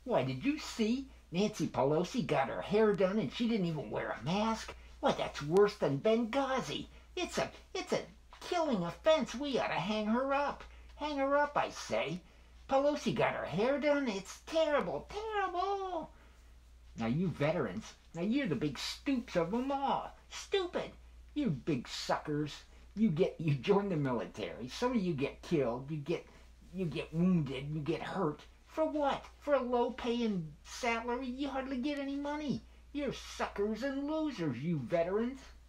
Why, did you see? Nancy Pelosi got her hair done and she didn't even wear a mask. Why, that's worse than Benghazi. It's a killing offense. We ought to hang her up. Hang her up, I say. Pelosi got her hair done. It's terrible, terrible. Now you veterans, now you're the big stoops of them all. Stupid. You big suckers. You join the military. Some of you get killed. You get wounded. You get hurt. For what? For a low-paying salary? You hardly get any money. You're suckers and losers, you veterans.